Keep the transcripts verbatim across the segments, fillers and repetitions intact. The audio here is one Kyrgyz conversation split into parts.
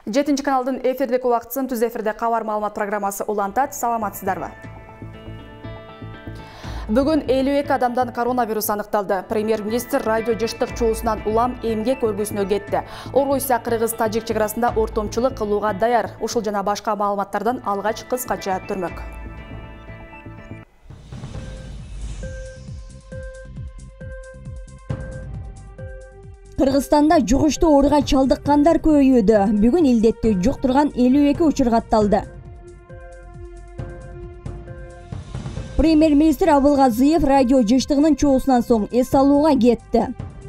жетинчи каналдын эфирдеги убактысын түз эфирде кабар маалымат программасы улантат. Саламатсыздарбы? Бүгүн элүү эки адамдан коронавирус аныкталды. Премьер-министр радио жыштык чоосунан улам эмгек өргүсүнө кетти. Орусия кыргыз-тажик чек арасында ортомчулук кылууга даяр. Ушул жана башка маалыматтардан алгач кыскача түрмөк. Кыргызстанда жугуштуу ооруга чалдыккандар көбөйүүдө. Бүгүн илдетти жуктурган элүү эки учур катталды. Премьер-министр Абылгазыев радио жыштыгынын чоосунан соң эс алууга кетти.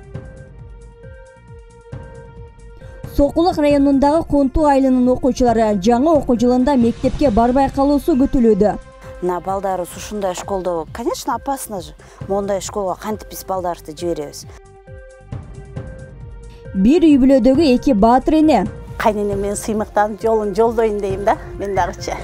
Сокулук районундагы Конту айылынын окуучулары жаңы окуу жылында мектепке барбай калуусу күтүлүүдө. На балдарыбыз ушундай школдо, конечно, опасно же. Мондай школго кантип биз балдарыбызды жиберебиз? Бир үй бүлөдөгү эки баатыр эне. Кайнене мен сыймыктан жолун жолдойн дейм да, мен дагычы.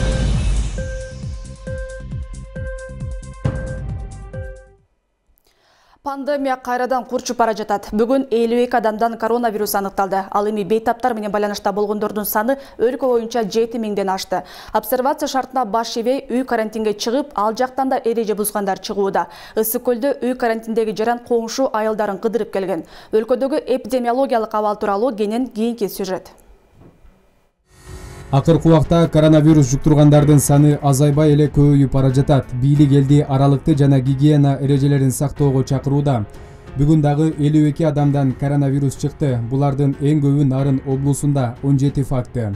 Пандемия кайрадан курчуп бара жатат. Бүгүн элүү эки адамдан коронавирус аныкталды. Ал эми бейтаптар менен байланышта болгондордун саны өлкө боюнча жети миңден ашты. Обсервация шартына баш ийбей үй карантинге чыгып, ал жактан да эреже бузгандар чыгууда. Ысык көлдө үй карантиндеги жаран коңшу айылдарын кыдырып келген. Өлкөдөгү эпидемиологиялык абал тууралуу кенен кийинки сюжет. Акыркы убакта коронавирус жуктургандардын саны азайбай эле көбөйүп бара жатат. Бийлик элди аралыкты жана гигиена эрежелерин сактоого чакырууда. Бүгүн дагы элүү эки адамдан коронавирус чыкты. Булардын эң көбү Нарын облусунда он жети факты.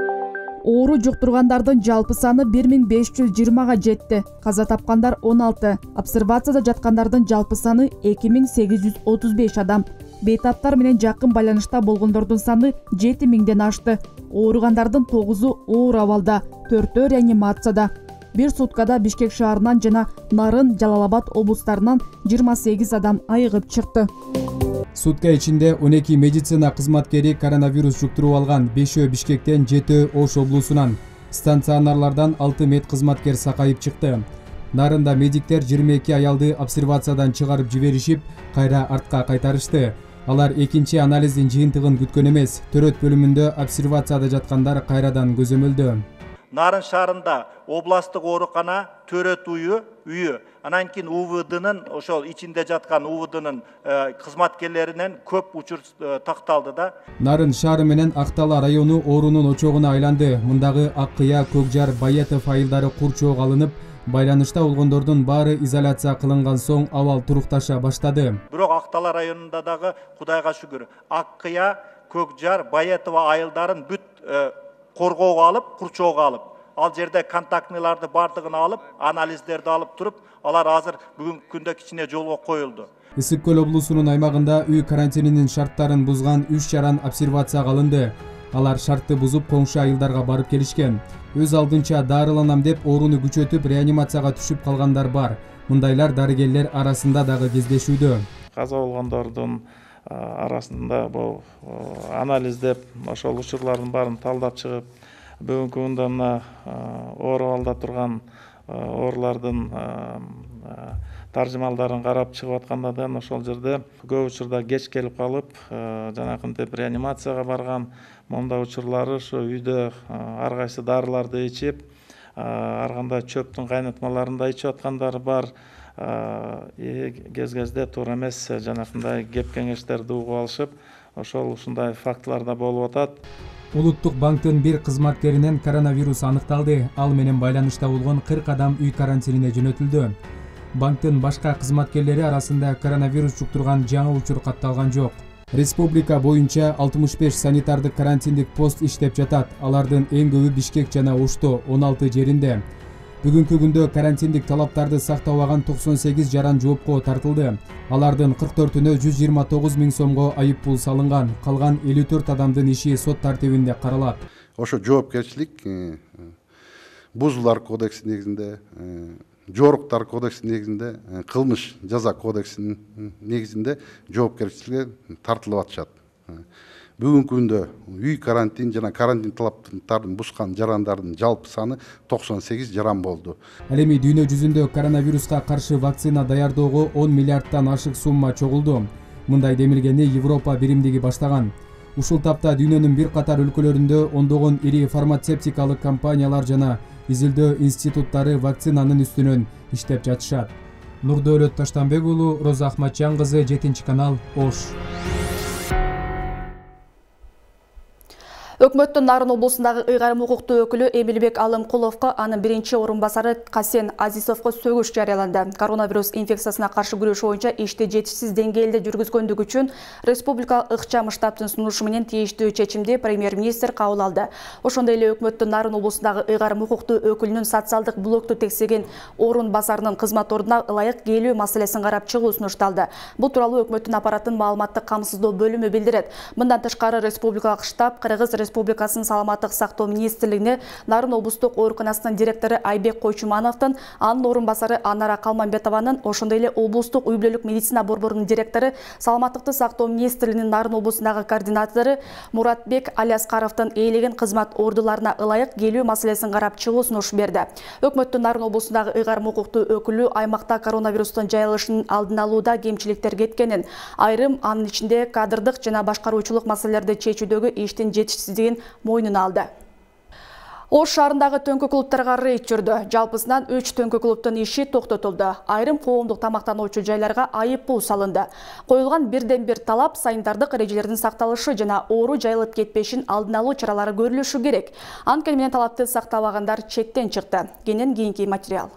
Оору жуктургандардын жалпы саны бир миң беш жүз жыйырмага жетти. Каза тапкандар он алты. Обсервацияда жаткандардын жалпы саны эки миң сегиз жүз отуз беш адам. Бейтаптар менен жакын байланышта болгондордун саны жети миңден ашты. Ооругандардын тогузу оор абалда, төртөө реанимацияда. Бир суткада Бишкек шаарынан жана Нарын, Жалал Абад облустарынан жыйырма сегиз адам айыгып чыкты. Сутка ичинде он эки медицина кызматкери коронавирус жуктуруп алган. Бешөө Бишкектен, жетөө Ош облусунан. Станционарлардан алты мед кызматкер сакайып чыкты. Нарында медиктер жыйырма эки аялды обсервациядан чыгарып жиберишип, кайра артка кайтарышты. Алар экинчи анализдин жыйынтыгын күткөн эмес. Төрөт бөлүмүндө обсервацияда жаткандар кайрадан көзөмөлдө. Нарын шаарында областтык оорукана төрөт үйү, үйү. Анан кийин У В Днын, ошол ичинде жаткан У В Днын кызматкерлеринен көп учур такталды да. Нарын шаары менен Актала району оорунун очогуна айланды. Мындагы Ак Кыя, Көкжар, Баятов айылдары курчоого алынып, байланышта болгондордун баары изоляция кылынган соң абал турукташа баштады. Бирок Актала районунда дагы Кудайга шүгүр, Ак Кыя, Көкжар, Баятова айылдарын бүт коргоого алып, курчоого алып, ал жерде контактныйларды бардыгын алып, анализдерди алып туруп, алар азыр бүгүнкү күндө кичине жолго коюлду. Ысык көл облусунун аймагында үй карантининин шарттарын бузган үч жаран обсервацияга алынды. Алар шартты бузуп коңшу айылдарга барып келишкен. Өз алдынча дарыланам деп ооруну күчөтүп реанимацияга түшүп калгандар бар. Мындайлар дарыгерлер арасында дагы кездешүүдө. Каза болгондордун арасында бул анализдеп, ошол учурлардын баарын талдап чыгып, бүгүнкү күндө мына оор абалда турган оорулардын таржымалдарын карап чыгып аткандан ошол жерде көп учурда кеч келип калып, жанакынтип реанимацияга барган, мондай учурлары ушу үйдө ар кайсы дарыларды ичип, ар кандай чөптүн кайнатмаларында ичип аткандары бар. Кез-кезде туура эмес жанакындай кеп кеңештерди угуп алышып, ошол ушундай фактыларда болуп атат. Улуттук банктын бир кызматкеринен коронавирус аныкталды. Ал менен байланышта болгон кырк адам үй карантинине жөнөтүлдү. Банктын башка кызматкерлери арасында коронавирус жуктурган жаңы учур катталган жок. Республика боюнча алтымыш беш санитардык карантиндик пост иштеп жатат. Алардын эң көбү Бишкек жана Ошто он алты жеринде. Бүгүнкү күндө карантиндик талаптарды сактабаган токсон сегиз жаран жоопко тартылды. Алардын кырк төртүнө жүз жыйырма тогуз миң сомго айып пул салынган. Калган элүү төрт адамдын иши сот тартибинде каралат. Ошо жоопкерчилик бузуулар кодекси негизинде, жоруктар кодекси негизинде, кылмыш жаза кодексинин негизинде жоопкерчиликке тартылып атышат. Бүгүнкү күндө үй карантин жана карантин талаптарын бузган жарандардын жалпы саны токсон сегиз жаран болду. Ал эми дүйнө жүзүндө коронавируска каршы вакцина даярдоого он миллиардтан ашык сумма чогулду. Мындай демилгени Европа биримдиги баштаган. Ушул тапта дүйнөнүн бир катар өлкөлөрүндө ондогон ири фармацевтикалык компаниялар жана изилдөө институттары вакцинанын үстүнөн иштеп жатышат. Нурдөөлөт Таштанбек уулу, Роза Ахматжан кызы, жетинчи канал, Ош. Өкмөттүн Нарын облусундагы ыйгарым укуктуу өкүлү Эмилбек Алымкуловго анын биринчи орун басары Касен Азизовго сөгүш жарыяланды. Коронавирус инфекциясына каршы күрөш боюнча ишти жетишсиз деңгээлде жүргүзгөндүгү үчүн республика ыкчам штабтын сунушу менен тийиштүү чечимди премьер-министр кабыл алды. Ошондой эле өкмөттүн Нарын облусундагы ыйгарым укуктуу өкүлүнүн социалдык блокту текселген орун басарынын кызмат ордуна ылайык келүү маселесин карап чыгуу сунушталды. Бул тууралуу өкмөттүн аппараттын маалыматтык камсыздоо бөлүмү билдирет. Мындан тышкары республикалык штаб Кыргыз Республикасынын саламаттык сактоо министрлигине Нарын облустук ооруканасынын директору Айбек Койчумановдун, анын орун басары Анара Калмамбетованын, ошондой эле облустук үй-бүлөлүк медицина борборунун директору, саламаттыкты сактоо министрлигинин Нарын облусундагы координатору Муратбек Алиаскаровдун ээлеген кызмат ордуларына ылайык келүү маселесин карап чыгуу сунуш берди. Өкмөттүн Нарын облусундагы ыйгарым укуктуу өкүлү аймакта коронавирустун жайылышынын алдын алууда кемчиликтер кеткенин, айрым анын ичинде кадрдык жана башкаруучулук маселелерди чечүүдөгү иштин жетишсиздигин мойнуна алды. Ош шаарындагы төңкү клубтарга рейд жүрдү. Жалпысынан үч төңкү клубтун иши токтотулду. Айрым коомдук тамактануучу жайларга айып пул салынды. Коюлган бирден бир талап санитардык эрежелердин сакталышы жана оору жайылып кетпешин алдын алуу чаралары көрүлүшү керек. Анткени менен талапты сактабагандар четтен чыкты. Кенен кийинки материал.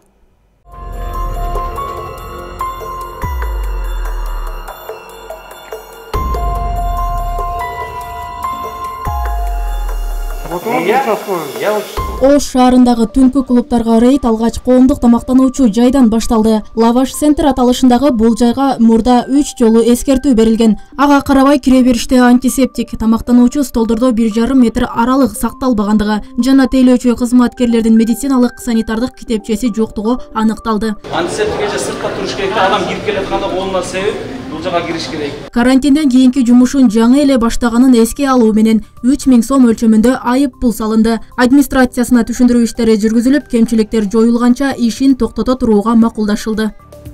Ош шаарындагы түнкү клубтарга рейд алгач коомдук тамактануучу жайдан башталды. Лаваш центр аталышындагы бул жайга мурда үч жолу эскертүү берилген. Ага карабай кире бериште антисептик, тамактануучу столдордо бир жарым метр аралык сакталбагандыгы жана тейлөөчү кызматкерлердин медициналык санитардык китепчеси жоктугу аныкталды. Антисептикке же сыртка туруш керек, адам кирип келатканда колуна себип бул жага кириш керек. Карантинден кийинки жумушун жаңы эле баштаганын эске алуу менен үч миң сом өлчөмүндө айып пул салынды. Администрациясына түшүндүрүү иштери жүргүзүлүп, кемчиликтер жоюлганча ишин токтото турууга макулдашылды.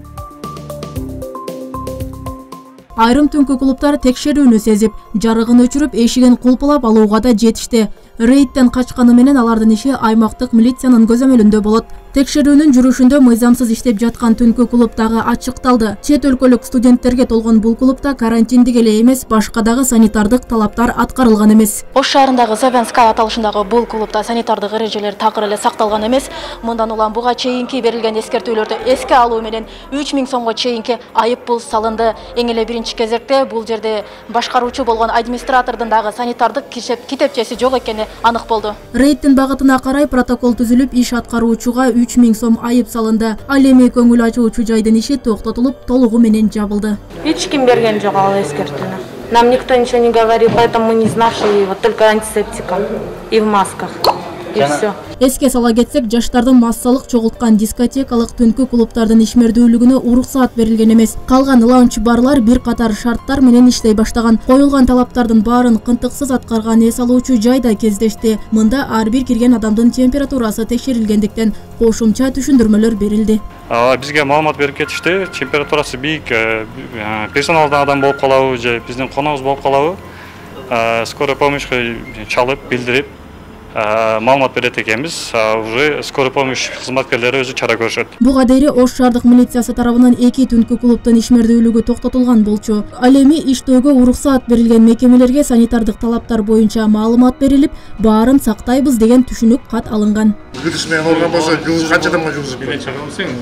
Айрым түнкү клубтар текшерүүнү сезип, жарыгын өчүрүп, эшигин кулпулап алууга да жетишти. Рейдтен качканы менен алардын иши аймактык милициянын көзөмөлүндө болот. Текшерүүнүн жүрүшүндө мыйзамсыз иштеп жаткан түнкү клуб дагы ачыкталды. Чет өлкөлүк студенттерге толгон бул клубта карантиндик эле эмес, башка дагы санитардык талаптар аткарылган эмес. Ош шаарындагы Савянская аталышындагы бул клубта санитардык эрежелер такыр эле сакталган эмес. Мындан улам буга чейинки берилген эскертүүлөрдү эске алуу менен үч миң сомго чейинки айып пул салынды. Эң эле биринчи кезекте бул жерде башкаруучу болгон администратордун дагы санитардык китепчеси жок экени анык болду. Рейдтин багытына карай протокол түзүлүп, иш аткаруучуга үч миң сом айып салынды. Ал эми көңүл ачуучу жайдын иши токтотулуп, толугу менен жабылды. Эч ким берген жок ал эскертүүнү. Нам никто ничего не говорил, поэтому мы не нашли, вот только антисептика и в масках. И все. Эске сала кетсек, жаштардын массалык чогулткан дискотекалык түнкү клубтардын ишмердүүлүгүнө уруксаат берилген эмес. Калган лаунч-барлар бир катар шарттар менен иштей баштаган. Коюлган талаптардын баарын кынтыксыз аткарган эс алуучу жайда кездешти. Мында ар бир кирген адамдын температурасы текшерилгендиктен кошумча түшүндүрмөлөр берилди. Бизге маалымат берип кетишти. Температурасы бийик персоналдан адам болуп калабы же биздин коногубуз болуп калабы? Скорая помощька чалып билдирип маалымат берет экенбиз. Уже скорая помощь кызматкерлери өзү чара көрүшөт. Буга дейин Ош шаардык милициясы тарабынан эки түнкү клубтун ишмердүүлүгү токтотулган болчу. Ал эми иштөөгө уруксаат берилген мекемелерге санитардык талаптар боюнча маалымат берилип, баарын сактайбыз деген түшүнүк кат алынган. Вирусмен олгон болсо канча адамга жугузуп берет?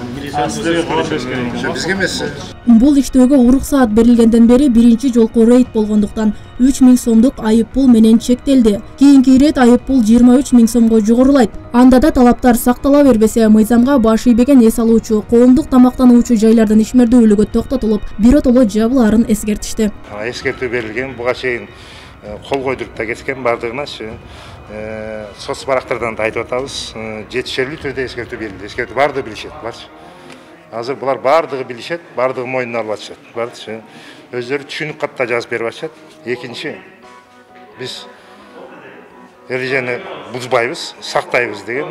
Бизге эмес. Бул иштөөгө уруксаат берилгенден бери биринчи жолку рейд болгондуктан үч миң сомдук айып пул менен чектелди. Кийинки ирет айып пул жыйырма үч миң сомго жогорулайт. Анда да талаптар сактала бербесе, мыйзамга баш ийбеген эс алуучу, коомдук тамактануучу жайлардын ишмердүүлүгү токтотулуп, биротоло жабылаарын эскертишти. Эскертүү берилген, буга чейин кол койдуруп да кеткен бардыгыначы. Соц барактардан да айтып атабыз, жетишерлүү түрдө эскертүү берилди. Эскертүү баардыгы билишет, барчы. Азыр булар баардыгы билишет, баардыгы мойнуна алып атышат, барчы. Өздөрү түшүнүк катта жазып берип атышат. Экинчи, биз эрежени бузбайбыз, сактайбыз деген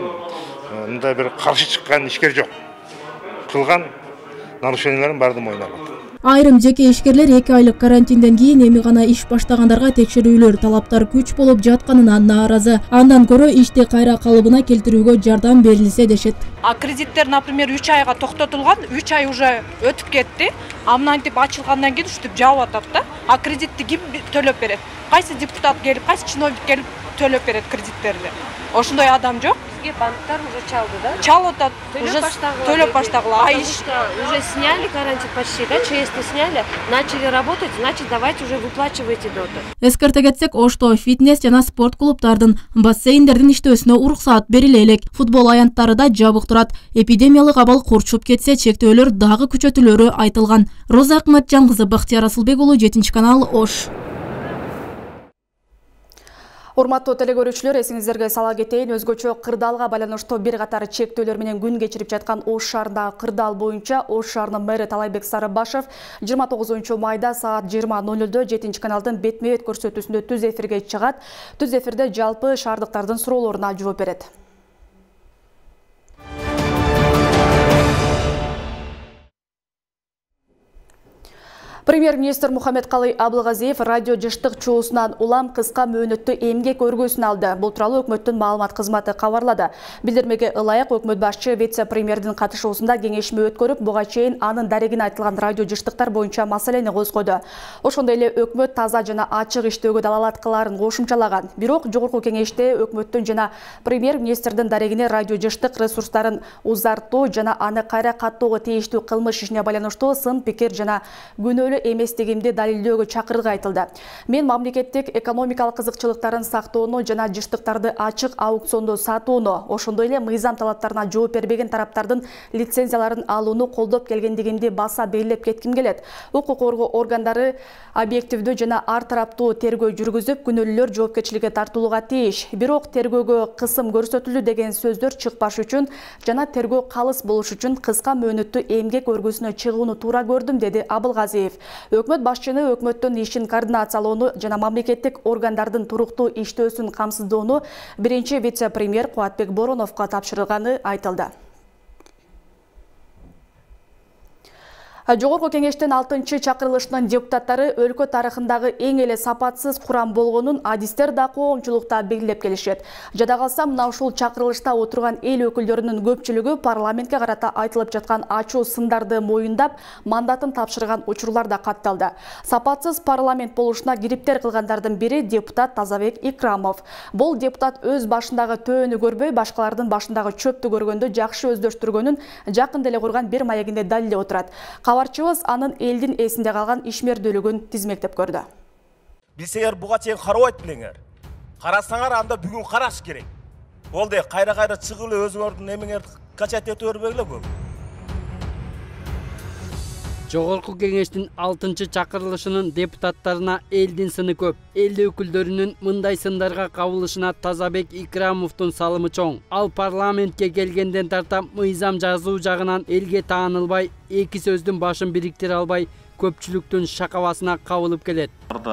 мындай бир каршы чыккан ишкер жок. Кылган нарушениялардын баардыгы мойнуна алынат. Айрым жеке ишкерлер эки айлык карантинден кийин эми гана иш баштагандарга текшерүүлөр, талаптар күч болуп жатканына нааразы. Андан көрө ишти кайра калыбына келтирүүгө жардам берилсе дешет. А кредиттер, например, үч айга токтотулган, үч ай уже өтүп кетти. Амнантип ачылгандан кийин ушинтип жаап атат да. А кредитти ким төлөп берет? Кайсы депутат келип, кайсы чиновник келип төлөп берет кредиттерди? Ошондой адам жок. Бизге банктар уже чалды, да? Чалып атат. Уже төлөп баштагыла. Потому что уже сняли карантин почти, да? ЧС-ти сняли, начали работать, значит, давайте уже выплачивайте доты. Эскерте кетсек, Ошто фитнес жана спорт клубтардын, бассейндердин иштөөсүнө уруксаат бериле элек. Футбол аянттары да жабык турат. Эпидемиялык абал курчуп кетсе, чектөөлөр дагы күчөтүлөрү айтылган. Роза Акматжан кызы, Бактияр Асылбек уулу, жетинчи канал, Ош. Урматтуу телекөрүүчүлөр, эсиңиздерге сала кетейин, өзгөчө кырдаалга байланыштуу бир катар чектөөлөр менен күн кечирип жаткан Ош шаарындагы кырдаал боюнча Ош шаарынын мэри Талайбек Сарыбашев жыйырма тогузунчу майда саат жыйырма ноль нольдө жетинчи каналдын бетме-бет көрсөтүүсүндө түз эфирге чыгат. Түз эфирде жалпы шаардыктардын суроолоруна жооп берет. Премьер-министр Мухаммедкалый Абылгазиев радио жыштык чоосунан улам кыска мөөнөттүү эмгек өргөсүн алды. Бул тууралуу өкмөттүн маалымат кызматы кабарлады. Билдирмеге ылайык өкмөт башчы вице-премьердин катышуусунда кеңешме өткөрүп, буга чейин анын дарегине айтылган радио жыштыктар боюнча маселени козгоду. Ошондой эле өкмөт таза жана ачык иштөөгө далалаткаларын кошумчалаган. Бирок жогорку кеңеште өкмөттүн жана премьер-министрдин дарегине радио жыштык ресурстарын узартуу жана аны кайра каттоого тийиштүү кылмыш ишине байланыштуу сын пикир жана күнөөлүү эместигимди далилдөөгө чакырыгы айтылды. Мен мамлекеттик экономикалык кызыкчылыктарын сактоону жана жыштыктарды ачык аукциондо сатууну, ошондой эле мыйзам талаптарына жооп бербеген тараптардын лицензияларын алууну колдоп келгендигимди баса белгилеп кетким келет. Укук коргоо органдары объективдүү жана ар тараптуу тергөө жүргүзүп, күнөөлүүлөр жоопкерчиликке тартылууга тийиш. Бирок тергөөгө кысым көрсөтүлдү деген сөздөр чыкпаш үчүн жана тергөө калыс болуш үчүн кыска мөөнөттүү эмгек өргүсүнө чыгууну туура көрдүм, деди Абылгазиев. Өкмөт башчыны өкмөттүн ишин координациялоону жана мамлекеттик органдардын туруктуу иштөөсүн камсыздоону биринчи вице-премьер Кубатбек Бороновго тапшырылганы айтылды. Жогорку кеңештин алтынчы чакырылышынын депутаттары өлкө тарыхындагы эң эле сапатсыз курам болгонун адистер да коомчулукта белгилеп келишет. Жада калса, мына ушул чакырылышта отурган эл өкүлдөрүнүн көпчүлүгү парламентке карата айтылып жаткан ачуу сындарды моюндап, мандатын тапшырган учурлар да катталды. Сапатсыз парламент болушуна кириптер кылгандардын бири депутат Тазабек Икрамов. Бул депутат өз башындагы төөнү көрбөй, башкалардын башындагы чөптү көргөндө жакшы өздөштүргөнүн жакында эле курган бир маегинде далилдеп отурат. Кабарчыбыз анын элдин эсинде калган ишмердүүлүгүн тизмектеп көрдү. Билсеңер буга чейин карабайт белеңер. Карасаңар анда бүгүн караш керек. Болду, кайра-кайра чыгып эле өзүңөрдүн эмеңерди качать этип өрбөгүлө көп. Жогорку кеңештин алтынчы чакырылышынын депутаттарына элдин сыны көп. Эл өкүлдөрүнүн мындай сындарга кабылышына Тазабек Икрамовдун салымы чоң. Ал парламентке келгенден тарта мыйзам жазуу жагынан элге таанылбай, эки сөздүн башын бириктире албай, көпчүлүктүн шакабасына кабылып келет.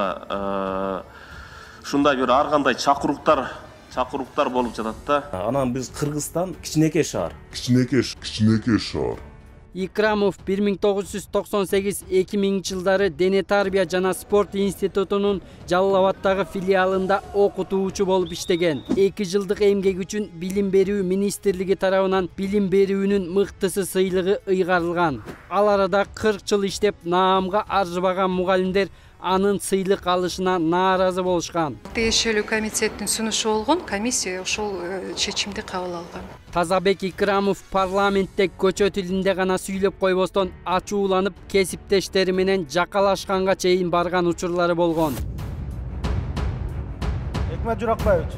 Ушундай бир ар кандай чакыруктар чакыруктар болуп жатат да. Анан биз Кыргызстан кичинекей шаар. Кичинекей кичинекей шаар. Икрамов бир миң тогуз жүз токсон сегиз — эки миңинчи жылдары Дене тарбия жана спорт институтунун Жалал Абаддагы филиалында окутуучу болуп иштеген. эки жылдык эмгеги үчүн Билим берүү министрлиги тарабынан билим берүүнүн мыктысы сыйлыгы ыйгарылган. Ал арада кырк жыл иштеп, наамга арзыбаган мугалимдер анын сыйлык алышына нааразы болушкан. Тиешелүү комитеттин сунушу болгон, комиссия ошол чечимди кабыл алган. Тазабек Икрамов парламентте көчө тилинде гана сүйлөп койбостон ачууланып, кесиптештери менен жакалашканга чейин барган учурлары болгон. Экмет Журакбаевич.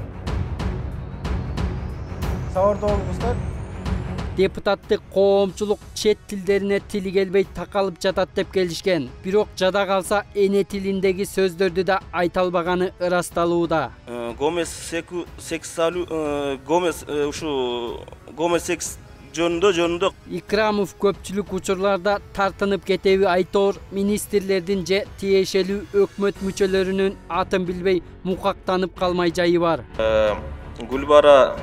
Сабырдуу болуңуздар. Депутаттык коомчулук чет тилдерине тили келбей такалып жатат деп келишкен. Бирок жада калса эне тилиндеги сөздөрдү да айта албаганы ырасталууда. Гомес сексуалу гомес ушу гомес секс жөнүндө жөнүндө Икрамов көпчүлүк учурларда тартынып кетеби айтоор, министрлердин же тиешелүү өкмөт мүчөлөрүнүн атын билбей мукактанып калмай жайы бар. Гүлбара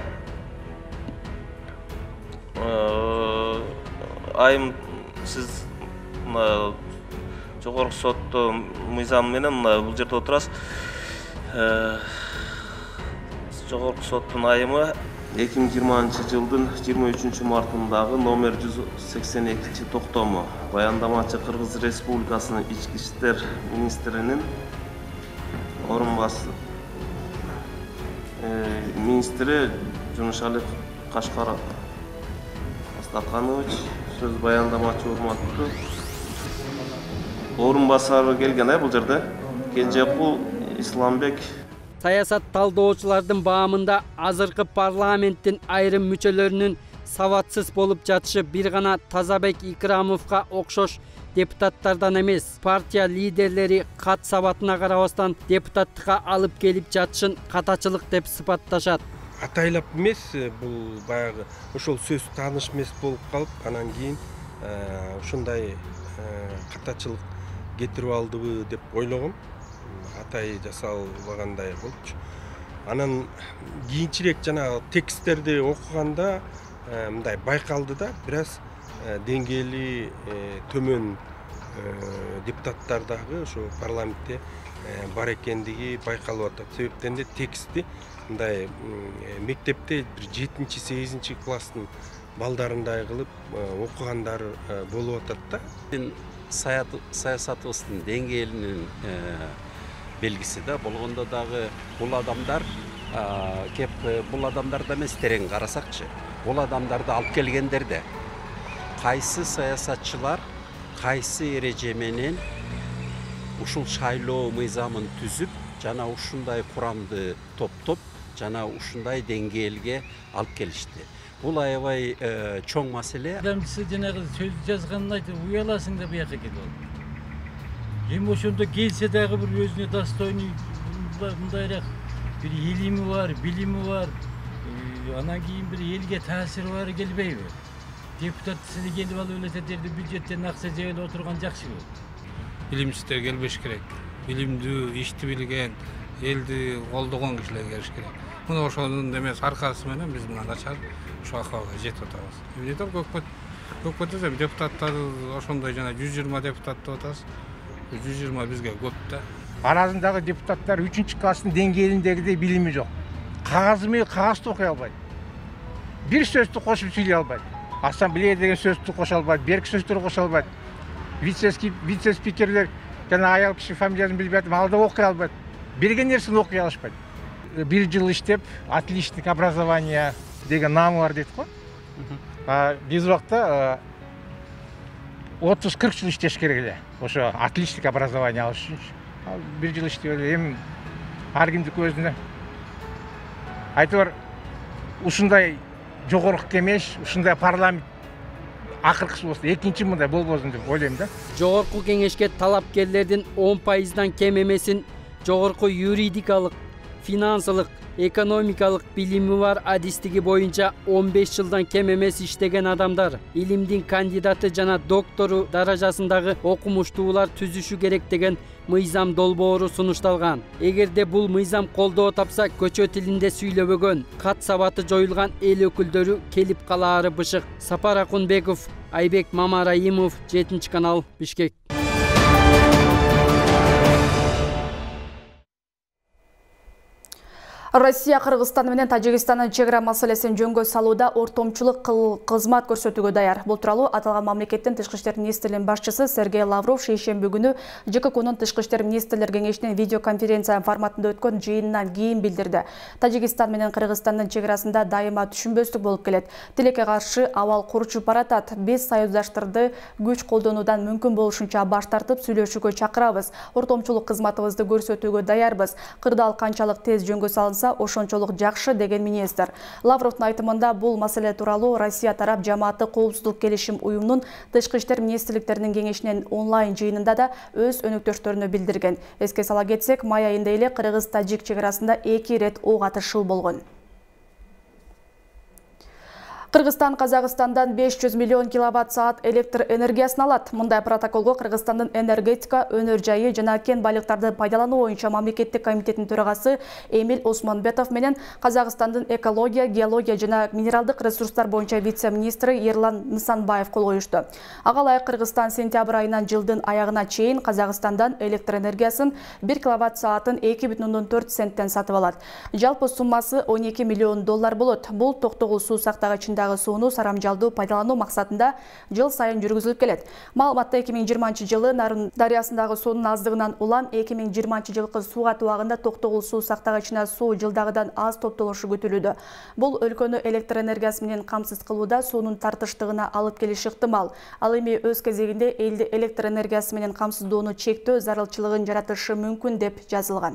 айым, сиз жогорку соттун мыйзамы менен мына бул жерде отурабыз. Жогорку соттун айымы эки миң жыйырманчы жылдын жыйырма үчүнчү мартындагы номер жүз сексен экинчи токтому баяндамачы Кыргыз Республикасынын ички иштер министринин орун басчысы министри Жунушали Кашкар Астаханович, сөз баяндамачы урматтуу орун басары келген бул жерде. Кенжекул Исламбек. Саясат талдоочулардын баамында азыркы парламенттин айрым мүчөлөрүнүн сабатсыз болуп жатышы бир гана Тазабек Икрамовго окшош депутаттардан эмес, партия лидерлери кат сабатына карабастан депутаттыкка алып келип жатышын катачылык деп сыпатташат. Атайлап эмес, бул баягы ошол сөз тааныш эмес болуп калып, анан кийин ушундай катачылык кетирип алдыбы деп ойлогом. Атай жасалбагандай болчу. Анан кийинчерээк жана тексттерди окуганда мындай байкалды да, бир аз деңгээли төмөн депутаттардагы ошо парламентте бар экендиги байкалып атат. Себептен де текстти мындай мектепте бир жетинчи сегизинчи класстын балдарындай кылып окугандар болуп атат да. Саясатыбыздын деңгээлинин белгиси да болгондо дагы бул адамдар кеп бул адамдарда эмес терең карасакчы, бул адамдарды алып келгендер де кайсы саясатчылар кайсы эреже менен ушул шайлоо мыйзамын түзүп жана ушундай курамды топтоп жана ушундай деңгээлге алып келишти. Бул аябай чоң маселе. Адамчысы жанагы сөз жазганын айтып уяласың да бияка келип алып. Эми ошондо келсе дагы бир өзүнө достойный мындайраак бир илими бар, билими бар, анан кийин бир элге таасири бар келбейби? Депутат сиз келип алып эле жерде бюджеттен акча жеп эле отурган жакшы болот. Билимсиздер келбеш керек. Билимдүү, ишти билген, элди колдогон кишилер келиш керек. Мына ошонун эмес аркасы менен биз мына начар ушул акыбалга жетип атабыз. Эмне көкпөт көкпөт эми депутаттар ошондой жана жүз жыйырма депутат деп атабыз. жүз жыйырма бизге көп да. Арасындагы депутаттар үчүнчү класстын деңгээлиндегидей билими жок. Кагазы менен кагазды окуй албайт. Бир сөздү кошуп сүйлөй албайт. Ассамблея деген сөздү кошо албайт, берки сөздөрдү кошо албайт. Вице-спикерлер жана аял киши фамилиясын билбей атып, ал да окуй албайт. Берген нерсени окуй алышпайт. Бир жыл иштеп, отличник образование деген намы бар дейт го. Биз убакта отуз кырк жыл иштеш керек эле. Ошо отличник образование алыш үчүн. Бир жыл иштеп эле, эми ар кимдики өзүнө. Айтор ушундай жогорку кеңеш, ушундай парламент акыркысы болсо, экинчи мындай болбосун деп ойлойм да. Жогорку кеңешке талапкерлердин он пайыздан кем эмесин жогорку юридикалык, финансылык, экономикалык билими бар адистиги боюнча он беш жылдан кем эмес иштеген адамдар, илимдин кандидаты жана доктору даражасындагы окумуштуулар түзүшү керек деген мыйзам долбоору сунушталган. Эгерде бул мыйзам колдоо тапса, көчө тилинде сүйлөбөгөн, кат сабаты жоюлган эл өкүлдөрү келип калаары бышык. Сапар Акунбеков, Айбек Мамараимов, жетинчи канал, Бишкек. Россия Кыргызстан менен Тажикстанын чек ара маселесин жөнгө салууда ортомчулук кызмат көрсөтүүгө даяр. Бул тууралуу аталган мамлекеттин тышкы иштер министринин башчысы Сергей Лавров шейшемби күнү ЖККнун тышкы иштер министрлер кеңешинин видеоконференция форматында өткөн жыйынынан кийин билдирди. Тажикстан менен Кыргызстандын чек арасында дайыма түшүнбөстүк болуп келет. Тилекке каршы абал курчуп баратат. Биз союздаштарды күч колдонуудан мүмкүн болушунча баш тартып сүйлөшүүгө чакырабыз. Ортомчулук кызматыбызды көрсөтүүгө даярбыз. Кырдаал канчалык тез жөнгө салынса, ошончолук жакшы деген министр. Лавровдун айтымында бул маселе тууралуу Россия тарап жамааты коопсуздук келишим уюмунун тышкы иштер министрликтеринин кеңешинин онлайн жыйынында да өз өнөктөштөрүнө билдирген. Эске сала кетсек, май айында эле Кыргыз-Тажик чек арасында эки ирет ок атышуу болгон. Кыргызстан Казакстандан беш жүз миллион киловатт саат электр энергиясын алат. Мындай протоколго Кыргызстандын энергетика, өнөр жайы жана кен байлыктарды пайдалануу боюнча мамлекеттик комитеттин төрагасы Эмиль Осмонбетов менен Казакстандын экология, геология жана минералдык ресурстар боюнча вице-министри Ерлан Нысанбаев кол коюшту. Ага ылайык Кыргызстан сентябрь айынан жылдын аягына чейин Казакстандан электр энергиясын бир киловатт саатын эки бүтүн ондон төрт центтен сатып алат. Жалпы суммасы он эки миллион доллар болот. Бул токтогул суу сактагычындагы сууну сарамжалдуу пайдалануу максатында жыл сайын жүргүзүлүп келет. Маалыматта эки миң жыйырманчы жылы Нарын дарыясындагы суунун аздыгынан улам эки миң жыйырманчы жылкы сууга убагында токтогул суу сактагычына суу жылдагыдан аз топтолушу күтүлүүдө. Бул өлкөнү электр энергиясы менен камсыз кылууда суунун тартыштыгына алып келиши ыктымал. Ал эми өз кезегинде элди электр энергиясы менен камсыздоону чектөө зарылчылыгын жаратышы мүмкүн деп жазылган.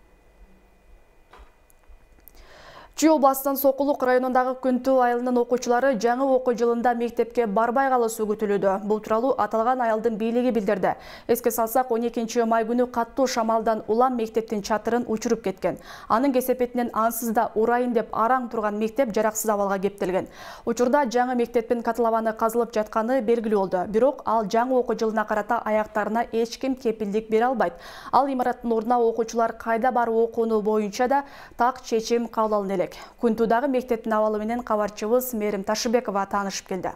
Чүй областынын Сокулук районундагы Күнтүү айылынын окуучулары жаңы окуу жылында мектепке барбай калышуу күтүлүүдө. Бул тууралуу аталган айылдын бийлиги билдирди. Эске салсак, он экинчи май күнү каттуу шамалдан улам мектептин чатырын учуруп кеткен. Анын кесепетинен ансыз да урайын деп араң турган мектеп жараксыз абалга кептелген. Учурда жаңы мектептин катылабаны казылып жатканы белгилүү болду. Бирок ал жаңы окуу жылына карата аяктарына эч ким кепилдик бере албайт. Ал имараттын ордуна окуучулар кайда барып окууну боюнча да так чечим кабыл алынды элек. Күнтүүдагы мектептин абалы менен кабарчыбыз Мерим Ташыбекова таанышып келди.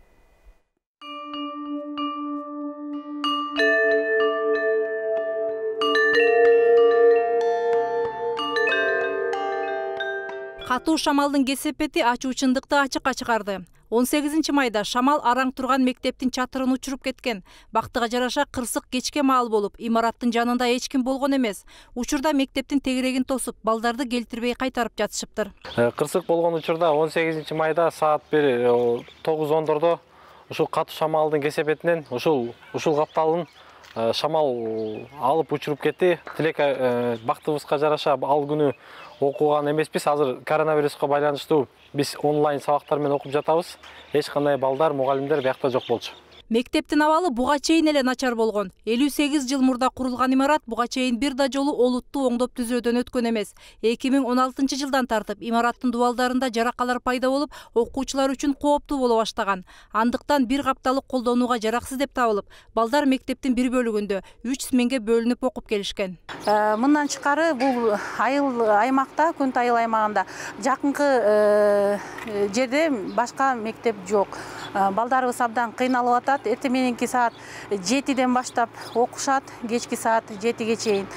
Катуу шамалдын кесепети ачуучундукты ачыкка чыгарды. он сегизинчи майда шамал араң турган мектептин чатырын учуруп кеткен. Бактыга жараша кырсык кечке маал болуп, имараттын жанында эч ким болгон эмес. Учурда мектептин тегерегин тосуп, балдарды келтирбей кайтарып жатышыптыр. Кырсык болгон учурда он сегизинчи майда саат бир тогуз ондордо ушул катуу шамалдын кесепетинен ушул ушул капталын шамал алып учуруп кетти. Тилек бактыбызга жараша ал күнү окуган эмеспиз. Азыр коронавируска байланыштуу биз онлайн сабактар менен окуп жатабыз. Эч кандай балдар, мугалимдер биякта жок болчу. Мектептин абалы буга чейин эле начар болгон. элүү сегиз жыл мурда курулган имарат буга чейин бир да жолу олуттуу оңдоп түзөөдөн өткөн эмес. эки миң он алтынчы жылдан тартып имараттын дубалдарында жаракалар пайда болуп, окуучулар үчүн кооптуу боло баштаган. Андыктан бир капталы колдонууга жараксыз деп табылып, балдар мектептин бир бөлүгүндө үч сменге бөлүнүп окуп келишкен. Мындан тышкары бул айыл аймакта, Күнтүү айыл аймагында жакынкы жерде башка мектеп жок. Балдарыбыз абдан кыйналып атат. Эртең мененки саат жетиден баштап окушат, кечки саат жетиге чейин.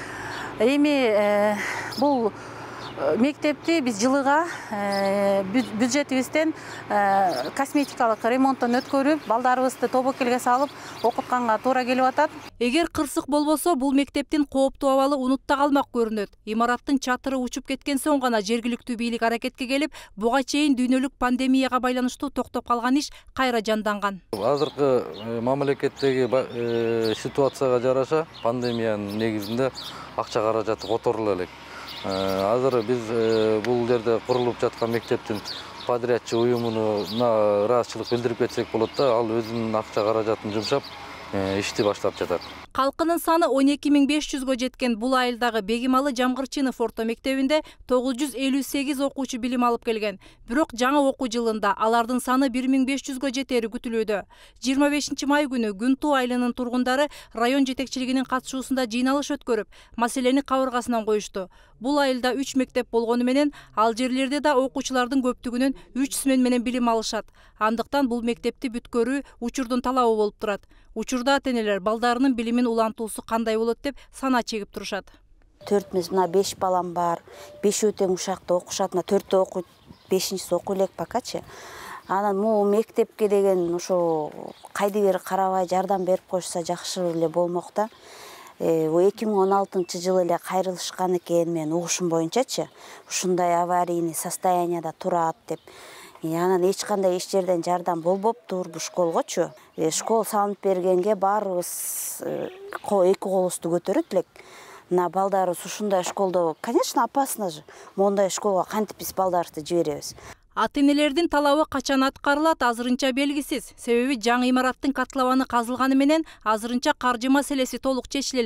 Эми бул мектепти биз жылыга бюджетибизден косметикалык ремонттон өткөрүп, балдарыбызды тобокелге салып окутканга туура келип атат. Эгер кырсык болбосо, бул мектептин кооптуу абалы унутта калмак көрүнөт. Имараттын чатыры учуп кеткен соң гана жергиликтүү бийлик аракетке келип, буга чейин дүйнөлүк пандемияга байланыштуу токтоп калган иш кайра жанданган. Азыркы мамлекеттеги ситуацияга жараша пандемиянын негизинде акча каражаты которулуп элек. Азыр биз бул жерде курулуп жаткан мектептин подрядчы уюмуна ыраазычылык билдирип кетсек болот да, ал өзүнүн акча каражатын жумшап ишти баштап жатат. Калкынын саны он эки миң беш жүзгө жеткен бул айылдагы Бегималы Жамгырчынов орто мектебинде тогуз жүз элүү сегиз окуучу билим алып келген. Бирок жаңы окуу жылында алардын саны бир миң беш жүзгө жетери күтүлүүдө. жыйырма бешинчи май күнү Күнтүү айылынын тургундары район жетекчилигинин катышуусунда жыйналыш өткөрүп, маселени кабыргасынан коюшту. Бул айылда үч мектеп болгону менен ал жерлерде да окуучулардын көптүгүнөн үч смен менен билим алышат. Андыктан бул мектепти бүткөрүү учурдун талабы болуп турат. Учурда ата-энелер балдарынын билимин улантуусу кандай болот деп сана чегип турушат. Төртүбүз мына беш балам бар. Бешөө тең ушакта окушат, мына төртөө окуйт, бешинчиси окуй элек покачы. Анан могу мектепке деген ошо кайдыгер карабай жардам берип коюшса жакшы эле болмок да. эки миң он алтынчы жылы эле кайрылышкан экен, мен угушум боюнчачы. Ушундай аварийный состоянияда турат деп. Анан эч кандай эч жерден жардам болбоптур бу школгочу. Школ салынып бергенге баарыбыз эки колубузду көтөрөт элек. Мына балдарыбыз ушундай школдо, конечно, опасно же. Мондай школго кантип биз балдарыбызды жиберебиз? Ата-энелердин талабы качан аткарылат азырынча белгисиз. Себеби жаңы имараттын катлабаны казылганы менен азырынча каржы маселеси толук чечиле элек.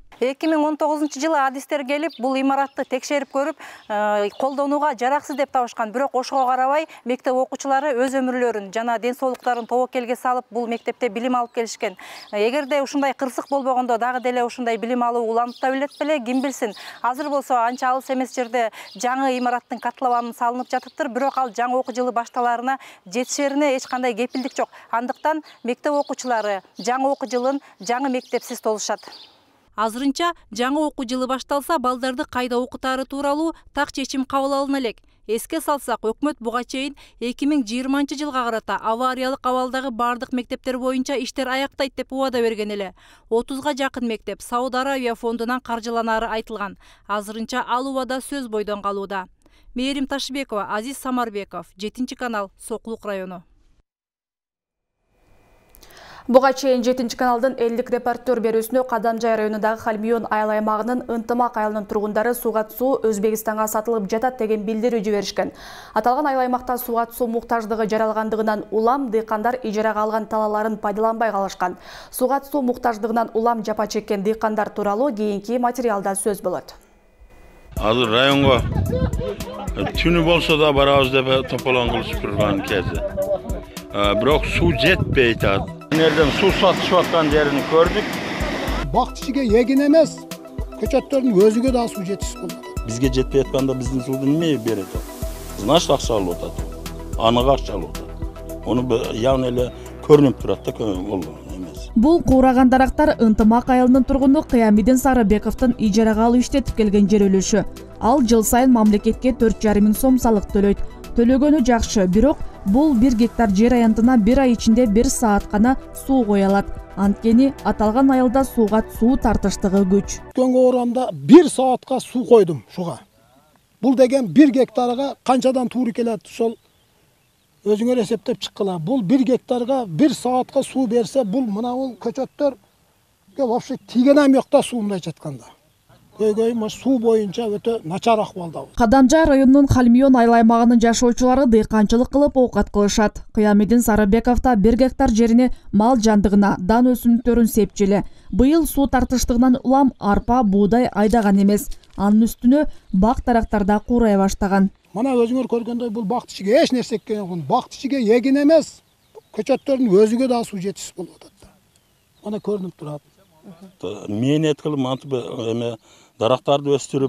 эки миң он тогузунчу жылы адистер келип бул имаратты текшерип көрүп колдонууга жараксыз деп табышкан. Бирок ошого карабай мектеп окуучулары өз өмүрлөрүн жана ден соолуктарын тобокелге салып бул мектепте билим алып келишкен. Эгерде ушундай кырсык болбогондо дагы деле ушундай билим алуу уланып да билет беле, ким билсин. Азыр болсо анча алыс эмес жерде жаңы имараттын катлабаны салынып жатыптыр, бирок ал жаңы окуу жылы башталарына жетишерине эч кандай кепилдик жок. Андыктан мектеп окуучулары жаңы окуу жылын жаңы мектепсиз толушат. Азырынча жаңы окуу жылы башталса, балдарды кайда окутаары тууралуу так чечим кабыл алына элек. Эске салсак, өкмөт буга чейин эки миң жыйырманчы жылга карата авариялык абалдагы бардык мектептер боюнча иштер аяктайт деп убада берген эле. отузга жакын мектеп Сауд Арабия фондунан каржыланаары айтылган. Азырынча ал убада сөз бойдон калууда. Мээрим Ташбекова, Азиз Самарбеков, жетинчи канал, Сокулук району. Буга чейин жетинчи каналдын элдик репортер берүүсүнө Кадамжай районундагы Халмион айыл аймагынын Ынтымак айылынын тургундары сууга суу Өзбекстанга сатылып жатат деген билдирүү жиберишкен. Аталган айыл аймакта сууга суу муктаждыгы жаралгандыгынан улам дыйкандар ижарага алган талаларын пайдаланбай калышкан. Сууга суу муктаждыгынан улам жапа чеккен дыйкандар тууралуу кийинки материалда сөз болот. Азыр районго түнү болсо да барабыз деп тополон кылышып турган кезде. Бирок суу жетпей атат. Nereden su satışıp atқан жерini көрдік. Бактычыга егин эмес, көчөттөрдүн өзүгө да суу жетишип калат. Бизге жетпей атканда биздин сууну эмне берет? Значит, акча алып атат. Аныга акча алып атат. Ону яғни эле көрүнүп турат да, ол эмес. Бул куураган дарактар Ынтымак айылынын тургуну Кыямидин Сарыбековдун ижарага алып иштетип келген жер үлүшү. Ал жыл сайын мамлекетке төрт жарым миң сом салык төлөйт. Төлөгөнү жакшы, бирок бул бир гектар жер аянтына бир ай ичинде бир саат гана суу кое алат. Анткени аталган айылда сууга суу тартыштыгы күч. Өткөнгө орамда бир саатка суу койдум шуга. Бул деген бир гектарга канчадан туура келет, ошол өзүңөр эсептеп чыккыла. Бул бир гектарга бир саатка суу берсе, бул мына бул көчөттөргө вообще тийген жок да суу мындай жатканда. Көйгөй суу боюнча өтө начар акыбалдабыз. Кадамжай районунун Халмион айыл аймагынын жашоочулары дыйканчылык кылып оокат кылышат. Кыямидин Сарыбековда бир гектар жерине мал жандыгына, дан өсүмдүктөрүн сепчиле. Быйыл суу тартыштыгынан улам арпа, буудай айдаган эмес. Анын үстүнө бак дарактарда куурай баштаган. Мана өзүңөр көргөндөй бул бактычыга эч нерсе эккен, бактычыга егин эмес, көчөттөрдүн өзүгө да суу жетишип болуп атат. Мана көрүнүп турат. Мен эткилим антып эме дарактарды өстүрүп,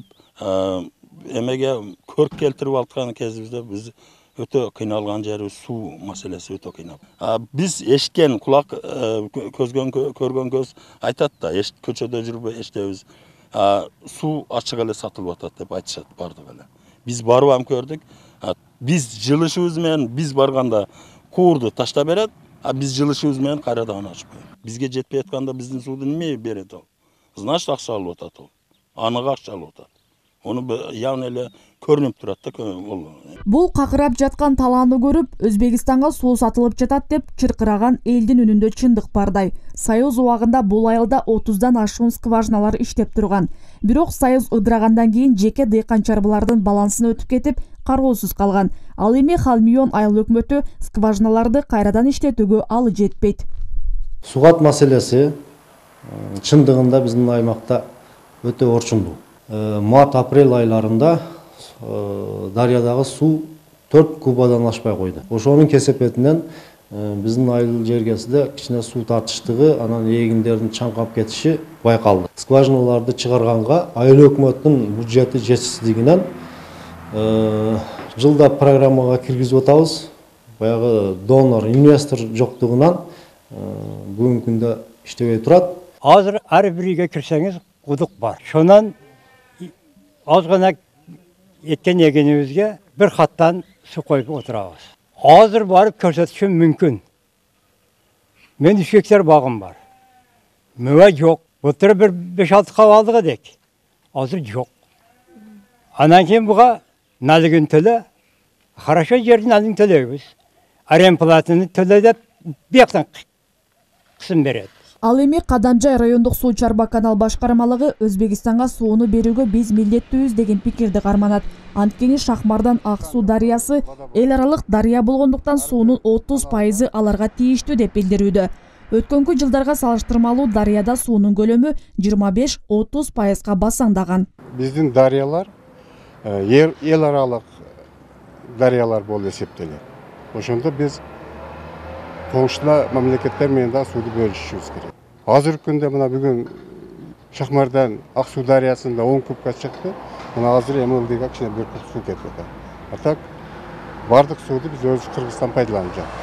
эмеге көрк келтирип аткан кезибизде биз өтө кыйналган жери суу маселеси өтө кыйнал. Биз эшиткен кулак, көзгөн көргөн көз айтат да, көчөдө жүрүп эштебиз. Суу ачык эле сатылып атат деп айтышат бардык эле. Биз барып ам көрдүк. Биз жылышыбыз менен биз барганда куурду таштап берет, а биз жылышыбыз менен кайрадан ачып коет. Бизге жетпей атканда биздин сууну эмне берет ал? Значит, акча алып атат ал. Аныга акча алып атат. Ону яғни эле көрүнүп турат да, ол. Бул какырап жаткан талааны көрүп, Өзбекстанга суу сатылып жатат деп чыркыраган элдин үнүндө чындык бардай. Союз убагында бул айылда отуздан ашуун скважиналар иштеп турган. Бирок Союз ыдырагандан кийин жеке дыйканчарбылардын балансына өтүп кетип, кароосуз калган. Ал эми Халмион айыл өкмөтү скважиналарды кайрадан иштетүүгө алы жетпейт. Сугат маселеси чындыгында биздин аймакта өтө орчундуу. Март-апрель айларында дарыядагы суу төрт кубадан ашпай койду. Ошонун кесепетинен биздин айыл жергесинде кичине суу тартыштыгы, анан эгиндердин чаңкап кетиши байкалды. Скважиналарды чыгарганга айыл өкмөттүн бюджети жетишсиздигинен жылда программага киргизип атабыз. Баягы донор, инвестор жоктугунан бүгүнкү күндө иштебей турат. Азыр ар бириге кирсеңиз кудук бар. Шонан аз гана эткен эгенибизге бир хаттан суу коюп отурабыз. Азыр барып көрсөтүшүм мүмкүн. Мен үч гектар багым бар. Мөбө жок. Былтыр бир беш алты кабалдык эдик. Азыр жок. Анан кийин буга налыгын төлө, хорошо жердин налыгын төлөйбүз. Аренплатаны төлө деп бияктан кысым берет. Ал эми Кадамжай райондук суу чарба канал башкармалыгы Өзбекстанга сууну берүүгө биз милдеттүүбүз деген пикирди карманат. Анткени Шахмардан Ак суу дарыясы эл аралык дарыя болгондуктан суунун отуз пайызы аларга тийиштүү деп билдирүүдө. Өткөнкү жылдарга салыштырмалуу дарыяда суунун көлөмү жыйырма беш отуз пайызга басаңдаган. Биздин дарыялар эл аралык дарыялар болуп эсептелет. Ошондо биз коңшулар мамлекеттер менен да сууду бөлүшүшүбүз керек. Азыркы күндө мына бүгүн Шахмардан Ак суу дарыясында он кубка чыкты. Мына азыр эми ылдыйга кичине бир куб суу кетип атат. А так бардык сууду биз өзүбүз Кыргызстан пайдаланып жатабыз.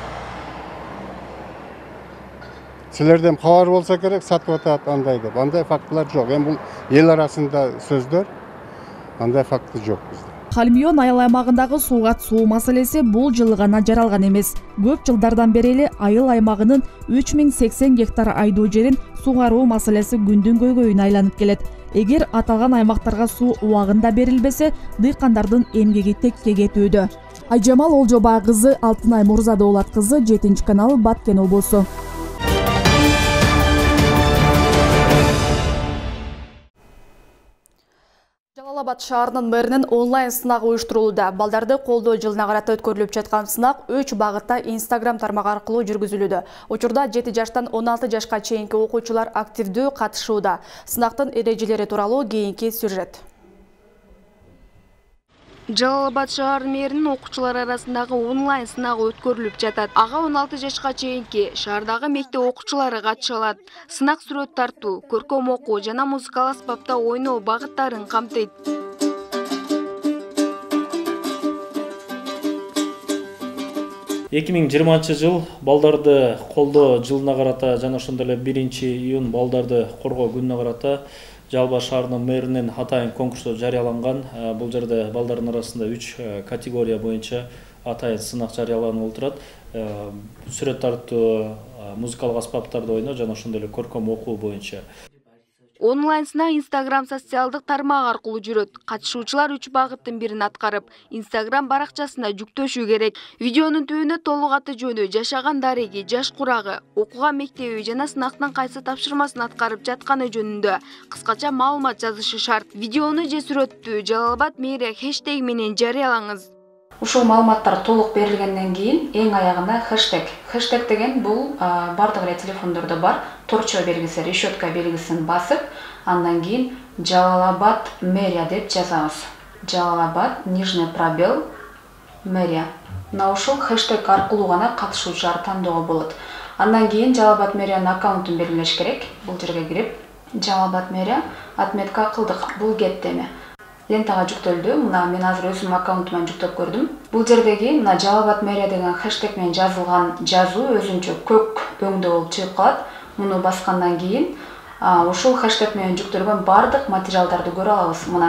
Силерден кабар болсо керек, сатып атат андай деп. Андай фактылар жок. Эми бул эл арасында сөздөр, андай факты жок бизде. Халмион айыл аймагындагы сууга суу маселеси бул жылы гана жаралган эмес. Көп жылдардан бери эле айыл аймагынын үч миң сексен гектар айдоо жерин сугаруу маселеси күндүн көйгөйүнө айланып келет. Эгер аталган аймактарга суу убагында берилбесе, дыйкандардын эмгеги текке кетүүдө. Айжамал Олжобай кызы, Алтынай Мурзадоолат кызы, жетинчи канал, Баткен облусу. Жалал-Абад шаарынын мэринин онлайн сынагы уюштурулууда. Балдарды колдоо жылына карата өткөрүлүп жаткан сынак үч багытта Instagram тармагы аркылуу жүргүзүлүүдө. Учурда жети жаштан он алты жашка чейинки окуучулар активдүү катышууда. Сынактын эрежелери тууралуу кийинки сюжет. Жалал-Абад шаар мэринин окуучулар арасындагы онлайн сынагы өткөрүлүп жатат. Ага он алты жашка чейинки шаардагы мектеп окуучулары катыша алат. Сынак сүрөт тартуу, көркөм окуу жана музыкалык аспапта ойноо багыттарын камтыйт. эки миң жыйырманчы жыл балдарды колдоо жылына карата жана ошондой эле биринчи июнь балдарды коргоо күнүнө карата Жалал-Абад шаарынын мэринин атайын конкурсу жарыяланган. Бул жерде балдардын арасында үч категория боюнча атайын сынак жарыяланып отурат. Сүрөт тартуу, музыкалык аспаптарды ойноо жана ошондой эле көркөм окуу боюнча. Онлайн сынак Instagram социалдык тармагы аркылуу жүрөт. Катышуучулар үч багыттын бирин аткарып, Instagram баракчасына жүктөшү керек. Видеонун түбүнө толук аты жөнү, жашаган дареги, жаш курагы, окуган мектеби жана сынактын кайсы тапшырмасын аткарып жатканы жөнүндө кыскача маалымат жазышы шарт. Видеону же сүрөттү Жалал-Абад мэрия хэштеги менен жарыялаңыз. Ушул маалыматтар толук берилгенден кийин эң аягында хэштег. Хэштег деген бул бардык эле телефондордо бар. Торчо белгиси, решетка белгисин басып, андан кийин Жалал-Абад мэрия деп жазабыз. Жалал-Абад нижний пробел мэрия. Мына ушул хэштег аркылуу гана катышуучулар тандоого болот. Андан кийин Жалал-Абад мэриянын аккаунтун белгилеш керек. Бул жерге кирип, Жалал-Абад мэрия отметка кылдык. Бул кетти эми. Лентага жүктөлдү. Мына мен азыр өзүм аккаунтуман жүктөп көрдүм. Бул жердеги мына Жалал-Абад мэрия деген хэштег менен жазылган жазуу өзүнчө көк өңдө болуп чыгып калат. Муну баскандан кийин ушул хэштег менен жүктөлгөн бардык материалдарды көрө алабыз. Мына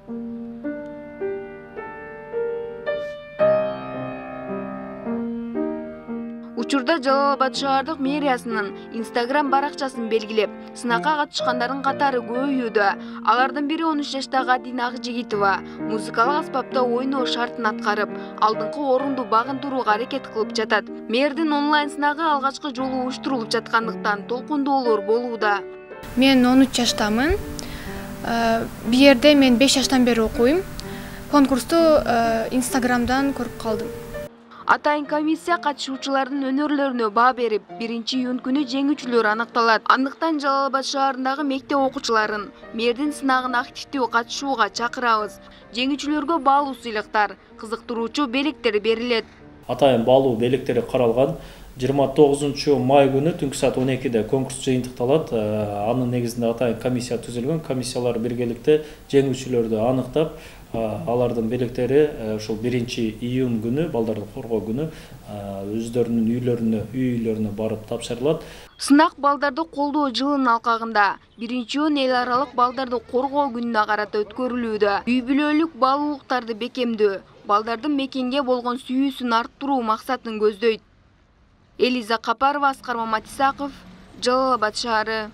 учурда Жалал-Абад шаардык мэриясынын Instagram баракчасын белгилеп, сынакка катышкандардын катары көбөйүүдө. Алардын бири он үч жаштагы Адина Акжигитова музыкалык аспапта ойноо шартын аткарып, алдыңкы орунду багынтырууга аракет кылып жатат. Мэрдин онлайн сынагы алгачкы жолу уюштурулуп жаткандыктан толкундоолор болууда. Мен он үч жаштамын. Бу жерде мен беш жаштан бери окуйм. Конкурсту Instagramдан көрүп калдым. Атайын комиссия катышуучулардын өнөрлөрүнө баа берип, биринчи июнь күнү жеңүүчүлөр аныкталат. Андыктан Жалал-Абад шаарындагы мектеп окуучуларын мэрдин сынагына активдүү катышууга чакырабыз. Жеңүүчүлөргө баалуу сыйлыктар, кызыктыруучу белектер берилет. Атайын баалуу белектери каралган. жыйырма тогузунчу май күнү түнкү саат он экиде конкурс жыйынтыкталат. Анын негизинде атайын комиссия түзүлгөн. Комиссиялар биргеликте жеңүүчүлөрдү аныктап, алардын белектери ошол биринчи июнь күнү, балдарды коргоо күнү өздөрүнүн үйлөрүнө, үй үйлөрүнө барып тапшырылат. Сынак балдарды колдоо жылынын алкагында биринчи июнь эл аралык балдарды коргоо күнүнө карата өткөрүлүүдө. Үй бүлөлүк баалуулуктарды бекемдөө, балдардын мекенге болгон сүйүүсүн арттыруу максатын көздөйт. Элиза Капарова, Аскар Маматисаков, Жалал-Абад шаары.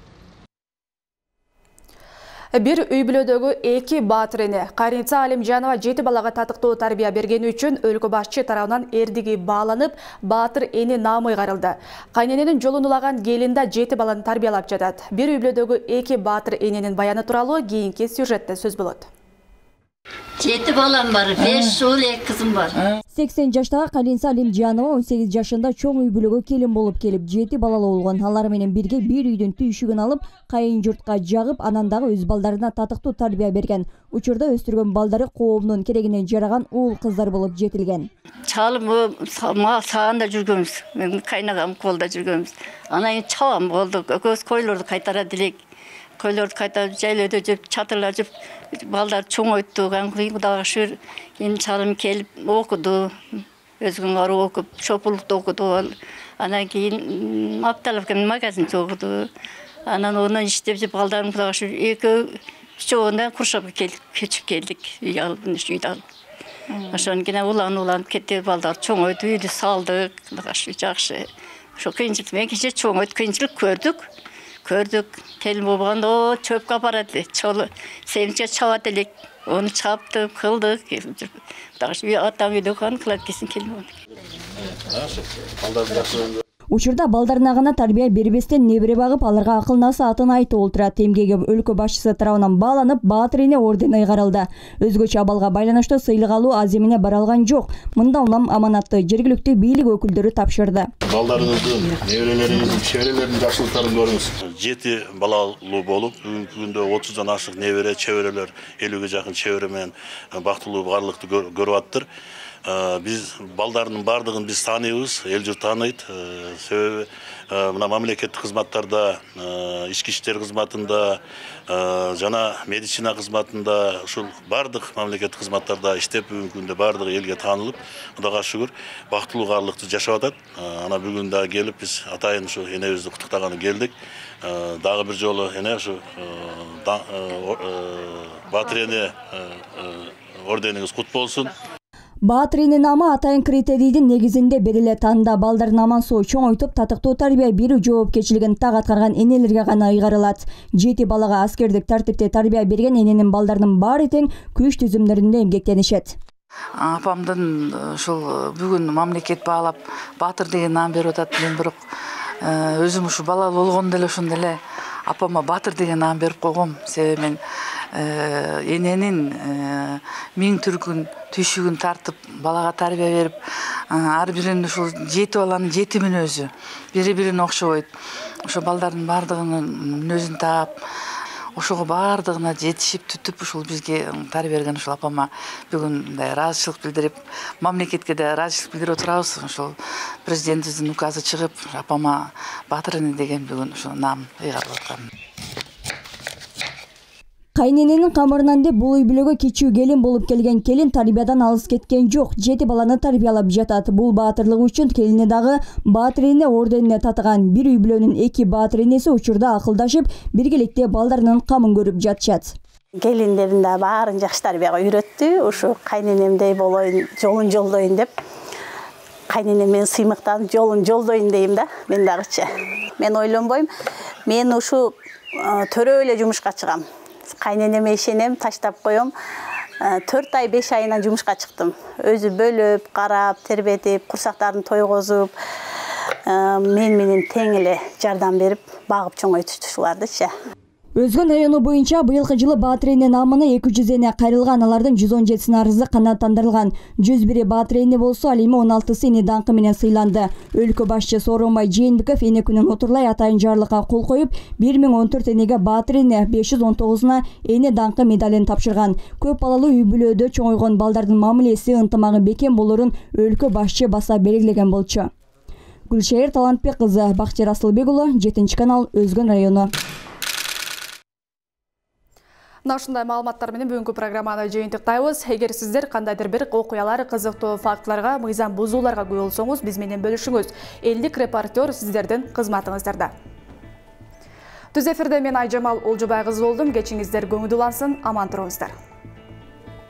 Бир үй бүлөдөгү эки баатыр эне Каринца Алимжанова жети балага татыктуу тарбия бергени үчүн өлкө башчы тарабынан эрдиги бааланып, баатыр эне наамы кайрылды. Кайнененин жолун улаган келин да жети баланы тарбиялап жатат. Бир үй бүлөдөгү эки баатыр эненин баяны тууралуу кийинки сюжетте сөз болот. Жети балам бар, беш уул, эки кызым бар. сексен жаштагы Калинса Алимжанова он сегиз жашында чоң үй бүлөгө келин болуп келип, жети балалуу болгон. Алар менен бирге бир үйдүн түйшүгүн алып, кайын журтка жагып, анан дагы өз балдарына татыктуу тарбия берген. Учурда өстүргөн балдары коомдун керегине жараган уул кыздар болуп жетилген. Чалым мал саанда жүргөнбүз. Мен кайнагам колда жүргөнбүз. Анан чабам болду. Көз койлорду кайтарат элек. Көйлөрдү кайтарып жайлоодо жүрүп, чатырлар жүрүп, балдар чоңойтту. Кудайга шүгүр, эми чалым келип окуду. Өзгөн ару окуп, шопулукта окуду. Анан кийин Апталовканын магазинде окуду. Анан онан иштеп жүрүп, балдарым Кудайга шүгүр экөө чоғында Куршапка келип, көчүп келдик. Үй алып, үйдү алып. Ошон кийин уланып-уланып кетти, балдар чоңойду, үйдү салдык. Кудайга шүгүр жакшы. Ошо кыйынчылык менен кече чоңойду, кыйынчылык көрдүк. Көрдүк, келин болбогондо чөпкө апарат эле, чолу семче чабат элек, оны чаптык, кылдык. Дагы атам үйдө калган, кылат келсин келин болду. Учурда балдарына гана тарбия бербестен небере багып, аларга акыл насаатын айтып отурат. Эмгеге өлкө башчысы тарабынан бааланып, Баатыр эне ордени ыйгарылды. Өзгөчө абалга байланыштуу сыйлык алуу аз эмне бара алган жок. Мында улам аманатты жергиликтүү бийлик өкүлдөрү тапшырды. Балдарыңыздын, неберелериңиздин, чеберелердин жакшылыктарын көрүңүз. жети балалуу болуп, бүгүнкү күндө отуздан ашык небере, чеберелер, элүүгө жакын чебере менен бактылуу барлыкты көрүп аттыр. Биз балдардын бардыгын биз тааныйбыз, эл журт тааныйт. Себеби мына мамлекеттик кызматтарда, ички иштер кызматында жана медицина кызматында, ушул бардык мамлекеттик кызматтарда иштеп, бүгүнкү күндө бардыгы элге таанылып, Кудайга шүгүр, бактылуу каалыкты жашап атат. Ана бүгүн да келип биз атайын ушу энебизди куттуктаганы келдик. Дагы бир жолу эне ушу Баатыр эне ордениңиз кут болсун. Баатыр эне намы атайын критерийдин негизинде бериле. Танда балдарын аман соо чоңойтуп, татыктуу тарбия берүү жоопкерчилигин так аткарган энелерге гана ыйгарылат. Жети балага аскердик тартипте тарбия берген эненин балдарынын баары тең күч түзүмдөрүндө эмгектенишет. Апамдын ушул бүгүн мамлекет баалап Баатыр деген наам берип атат. Мен бирок өзүм ушу балалуу болгондо эле ошондо эле апама Баатыр деген наам берип койгом. Себеби мен эненин миң түркүн түйшүгүн тартып, балага тарбия берип, ар бирин ушул жети баланын жетимин өзү бири-бирине окшобойт. Ошо балдардын бардыгынын мүнөзүн таап, ошого бардыгына жетишип түтүп ушул бизге тарбия берген ушул апама бүгүн мындай ыраазычылык билдирип, мамлекетке да ыраазычылык билдирип отурабыз. Ошол президентибиздин указы чыгып, апама Баатыр эне деген бүгүн ушул наам ыйгарылып аткан. Кайнененин камырынан деп бул үй бүлөгө кичүү келин болуп келген келин тарбиядан алыс кеткен жок. Жети баланы тарбиялап жатат. Бул баатырлыгы үчүн келини дагы Баатыр эне орденине татыган. Бир үй бүлөнүн эки Баатыр энеси учурда акылдашып, биргеликте балдарынын камын көрүп жатышат. Келиндерин да баарын жакшы тарбияга үйрөттү. Ушу кайненемдей болоюн, жолун жолдоюн деп. Кайненем мен сыймыктанып жолун жолдоюн дейм да, мен дагычы. Мен ойлонбойм. Мен ушу төрө эле жумушка чыгам. Кайненеме ишенем, таштап коем. төрт ай беш айынан жумушка чыктым. Өзү бөлүп, карап, тербетип, курсактарын тойгозуп, мен менен тең эле жардам берип, багып чоңойтушту ушулардычы. Өзгөн району боюнча быйылкы жылы Баатыр эне намыны эки жүз эне кайрылган, алардын жүз он жетисин арызы канааттандырылган. жүз бири Баатыр эне болсо, ал эми он алтысы эне даңкы менен сыйланды. Өлкө башчы Сооронбай Жээнбеков эне күнүн отурлай атайын жарлыкка кол коюп, бир миң он төрт энеге Баатыр эне, беш жүз он тогузуна эне даңкы медалин тапшырган. Көп балалуу үй бүлөдө чоңойгон балдардын мамилеси, ынтымагы бекем болорун өлкө башчы баса белгилеген болчу. Гүлшайыр Талантбек кызы, Бакчы Расылбек уулу, жетинчи канал, Өзгөн району. Ушундай маалыматтар менен бүгүнкү программаны жыйынтыктайбыз. Эгер сиздер кандайдыр бир окуялар, кызыктуу фактыларга, мыйзам бузууларга күбө болсоңуз, биз менен бөлүшүңүз. Элдик репортер сиздердин кызматыңыздарда. Түз эфирде мен Айжамал Олжобай кызы болдум. Кечиңиздер көңүл улансын, аман туруңуздар.